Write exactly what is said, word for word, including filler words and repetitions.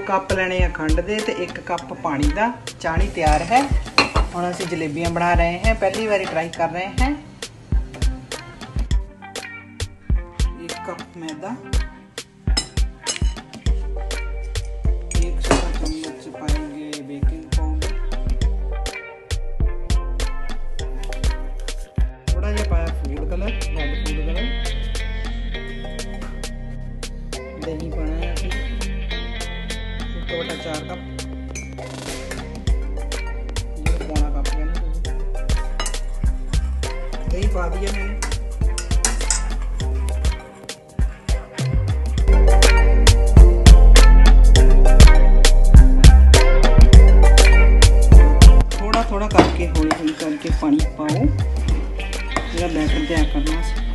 Cup लेने हैं खंड दे ते एक कप पानी का। चाणी तैयार है। हुण असीं जलेबियां बना रहे हैं, पहली बारी ट्राई कर रहे हैं। एक कप मैदा, एक छोटा चम्मच पाएंगे बेकिंग पाउडर, थोड़ा जिहा पाया food colour, red food colour, दही पाना है असीं एक बटा चार कप, पौना कप दही पा दिया मैंने। थोड़ा थोड़ा करके हौली हौली करके पानी पाओ, जरा बैटर तैयार करना।